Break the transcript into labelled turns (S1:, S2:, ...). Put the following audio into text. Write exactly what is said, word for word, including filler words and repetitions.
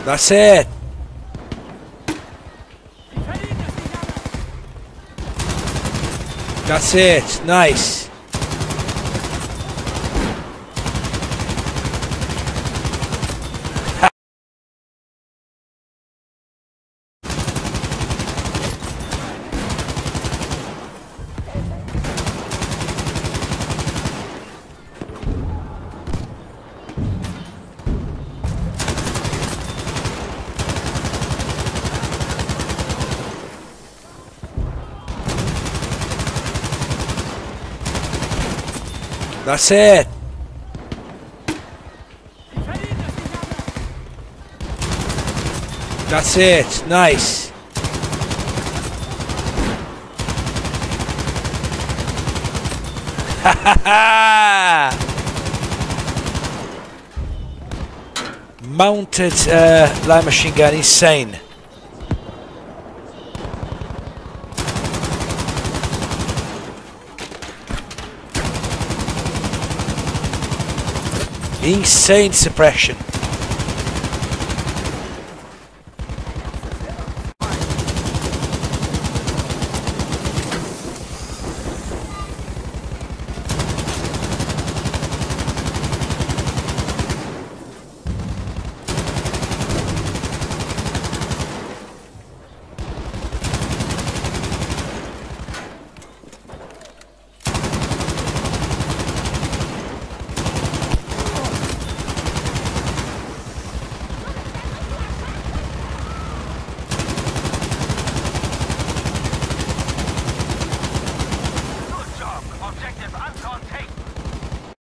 S1: That's it. That's it. Nice. That's it. That's it. Nice. Ha ha ha! Mounted uh, light machine gun, insane. Insane suppression.